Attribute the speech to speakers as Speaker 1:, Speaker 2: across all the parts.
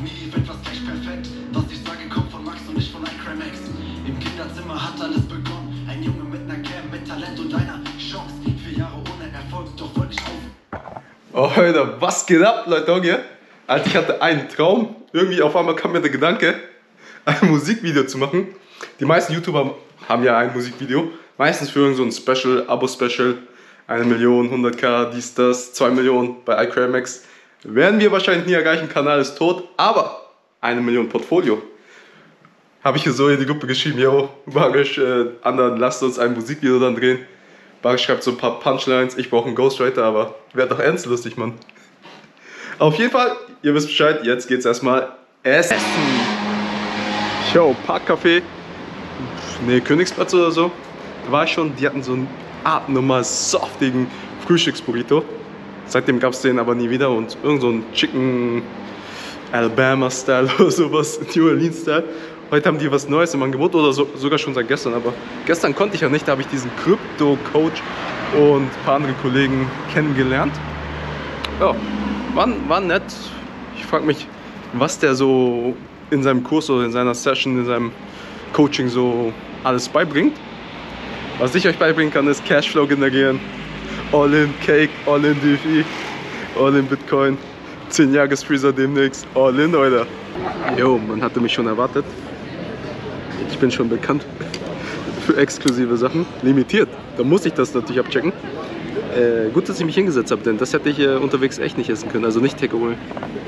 Speaker 1: nie wird was gleich perfekt. Was ich sage, kommt von Max und nicht von iCrimex. Im Kinderzimmer hat alles begonnen. Ein Junge mit einer Cam, mit Talent und einer Chance. 4 Jahre ohne Erfolg, doch wollte ich auf.
Speaker 2: Oh, Alter, was geht ab, Leute, hier? Alter, ich hatte einen Traum. Irgendwie auf einmal kam mir der Gedanke, ein Musikvideo zu machen. Die meisten YouTuber haben ja ein Musikvideo. Meistens für irgend so ein Special, Abo-Special. 1 Million, 100k, dies, das, 2 Millionen bei iCrimex. Werden wir wahrscheinlich nie erreichen, Kanal ist tot. Aber 1 Million Portfolio. Habe ich hier so in die Gruppe geschrieben, yo, Barisch, anderen, lasst uns ein Musikvideo dann drehen. Barisch schreibt so ein paar Punchlines, ich brauche einen Ghostwriter, aber wäre doch ernst lustig, Mann. Auf jeden Fall, ihr wisst Bescheid, jetzt geht's erstmal essen. Yo, Parkcafé, ne, Königsplatz oder so. Da war ich schon, die hatten so einen abnormal saftigen Frühstücksburrito. Seitdem gab es den aber nie wieder und irgend so ein Chicken Alabama-Style oder sowas, New Orleans-Style. Heute haben die was Neues im Angebot oder so, sogar schon seit gestern, aber gestern konnte ich ja nicht, da habe ich diesen Krypto-Coach und ein paar andere Kollegen kennengelernt. Ja, war nett. Ich frage mich, was der so in seinem Kurs oder in seiner Session, in seinem Coaching so alles beibringt. Was ich euch beibringen kann, ist Cashflow generieren. All in Cake, all in DeFi, all in Bitcoin. 10 Jahres-Freezer demnächst, all in, Leute. Jo, man hatte mich schon erwartet. Ich bin schon bekannt für exklusive Sachen. Limitiert, da muss ich das natürlich abchecken. Gut, dass ich mich hingesetzt habe, denn das hätte ich unterwegs echt nicht essen können, also nicht Takeaway.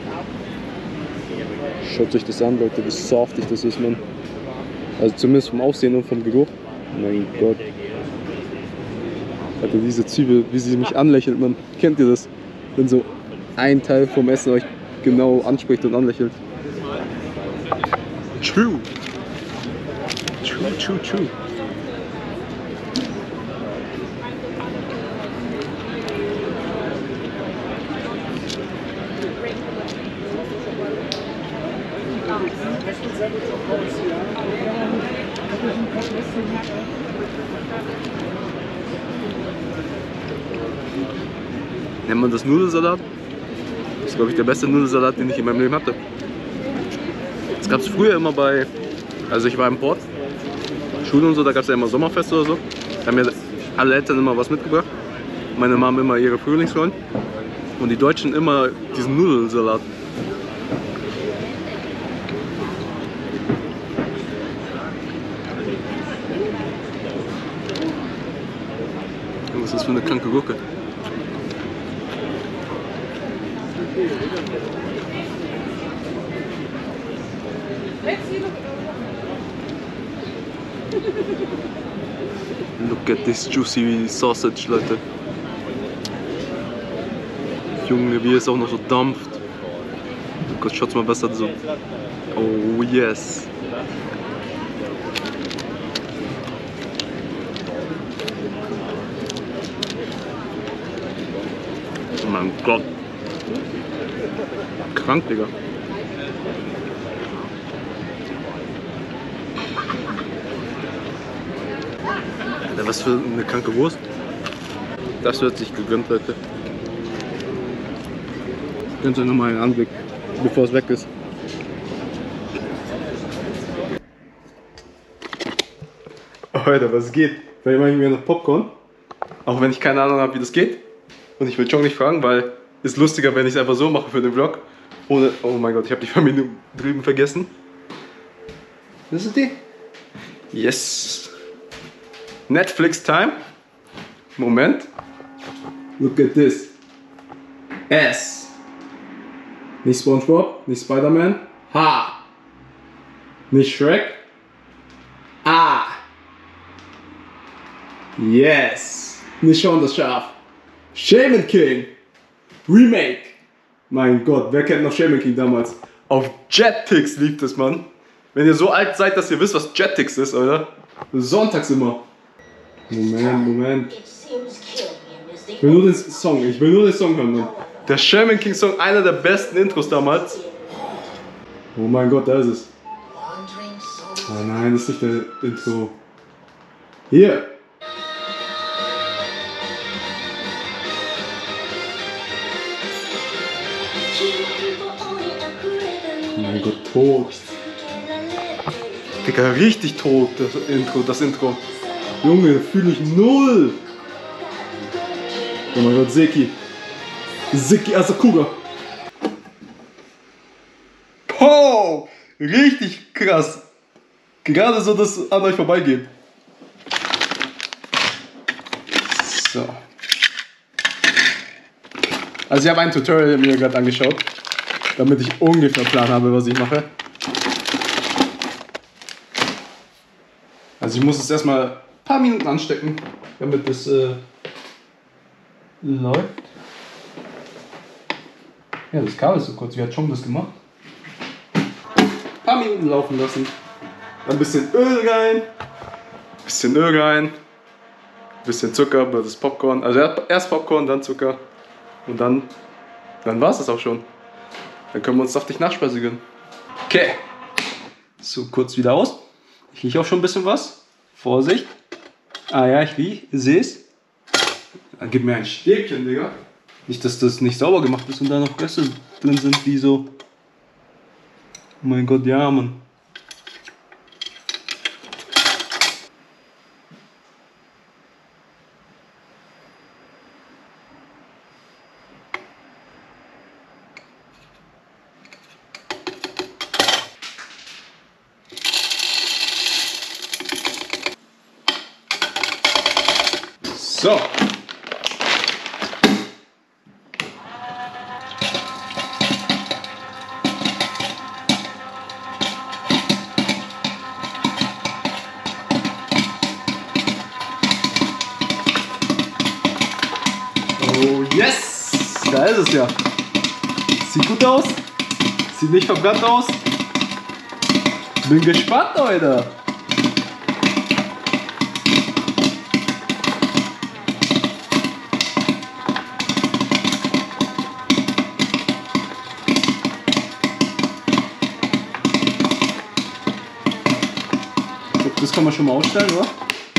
Speaker 2: Schaut euch das an, Leute, wie saftig das ist, Mann. Also zumindest vom Aussehen und vom Geruch. Mein Gott. Alter, diese Zwiebel, wie sie mich anlächelt, Mann. Kennt ihr das? Wenn so ein Teil vom Essen euch genau anspricht und anlächelt. True. True. Nennt man das Nudelsalat? Das ist, glaube ich, der beste Nudelsalat, den ich in meinem Leben hatte. Das gab es früher immer bei, also ich war im Port, Schule und so, da gab es ja immer Sommerfest oder so. Da haben mir alle Eltern immer was mitgebracht. Meine Mom immer ihre Frühlingsrollen. Und die Deutschen immer diesen Nudelsalat. Was ist das für eine kranke Gurke? Look at this juicy sausage, Leute. Junge, wie es auch noch so dampft. Oh Gott, schaut's mal besser so. Oh yes. Oh mein Gott. Krank, Digga. Alter, was für eine kranke Wurst. Das wird sich gegönnt, Leute. Gönnt euch nochmal einen Anblick, bevor es weg ist. Alter, was geht? Vielleicht mache ich mir noch Popcorn. Auch wenn ich keine Ahnung habe, wie das geht. Und ich will John nicht fragen, weil es ist lustiger, wenn ich es einfach so mache für den Vlog. Ohne, oh mein Gott, ich habe die Familie drüben vergessen. Das ist die. Yes. Netflix Time. Moment. Look at this. S. Nicht SpongeBob, nicht Spider-Man. H. Nicht Shrek. A. Yes. Nicht Shaun das Schaf. Shaman King. Remake. Mein Gott, wer kennt noch Shaman King damals? Auf Jetix lief das, Mann. Wenn ihr so alt seid, dass ihr wisst, was Jetix ist, oder? Sonntags immer. Moment. Ich will nur den Song hören, Mann. Der Shaman King Song, einer der besten Intros damals. Oh mein Gott, da ist es. Oh nein, das ist nicht der Intro. Hier. mein Gott, tot. Digga, richtig tot, das Intro. Junge, fühle ich null. Oh mein Gott, Seki Asakuga. Oh, richtig krass. Gerade so, dass es an euch vorbeigeht. So. Also ich habe ein Tutorial mir gerade angeschaut, damit ich ungefähr einen Plan habe, was ich mache. Also ich muss es erstmal ein paar Minuten anstecken, damit es läuft. Ja, das Kabel ist so kurz. Wie hat Chong das gemacht? Ein paar Minuten laufen lassen. Dann ein bisschen Öl rein. Bisschen Zucker, das Popcorn. Also erst Popcorn, dann Zucker. Und dann war es das auch schon. Dann können wir uns saftig Nachspeise gönnen. Okay. So, kurz wieder aus. Ich rieche auch schon ein bisschen was. Vorsicht. Ah ja, ich sehe es. Dann gib mir ein Stäbchen, Digga. Nicht, dass das nicht sauber gemacht ist und da noch Reste drin sind, die so... Oh mein Gott, ja, Mann. So. Oh yes! Da ist es ja. Sieht gut aus. Sieht nicht verbrannt aus. Bin gespannt, Leute. Das kann man schon mal ausstellen, oder?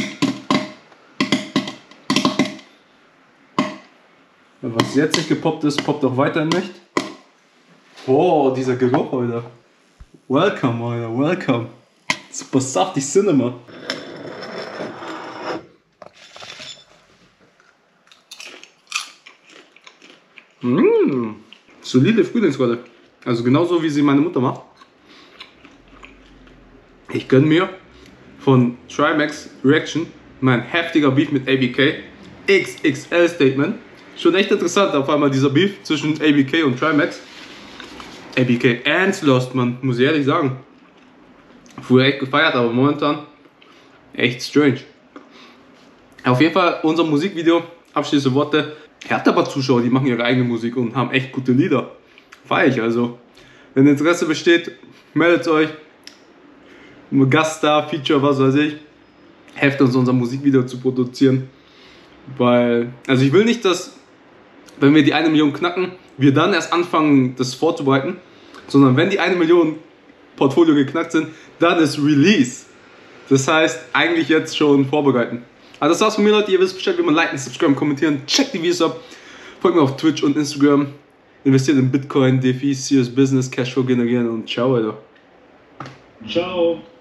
Speaker 2: Was jetzt nicht gepoppt ist, poppt auch weiterhin nicht. Oh, dieser Geruch, Alter. Welcome, Alter, welcome. Super saftig Cinema. Solide Frühlingsrolle. Also genauso wie sie meine Mutter macht. Ich gönne mir von Trimax Reaction mein heftiger Beef mit ABK. XXL Statement. Schon echt interessant, auf einmal dieser Beef zwischen ABK und Trimax. ABK ernst lost, man, muss ich ehrlich sagen. Früher echt gefeiert, aber momentan echt strange. Auf jeden Fall unser Musikvideo, abschließende Worte. Er hat aber Zuschauer, die machen ihre eigene Musik und haben echt gute Lieder. Feier ich also. Wenn Interesse besteht, meldet euch. Gaststar, Feature, was weiß ich. Helft uns, unser Musikvideo zu produzieren. Weil, also ich will nicht, dass, wenn wir die 1 Million knacken, wir dann erst anfangen, das vorzubereiten. Sondern wenn die 1 Million Portfolio geknackt sind, dann ist Release. Das heißt, eigentlich jetzt schon vorbereiten. Also das war's von mir, Leute. Ihr wisst Bescheid, wie man liken, subscriben, kommentieren. Checkt die Videos ab. Folgt mir auf Twitch und Instagram. Investiert in Bitcoin, DeFi, Serious Business, Cashflow generieren und ciao, Alter.
Speaker 3: Ciao.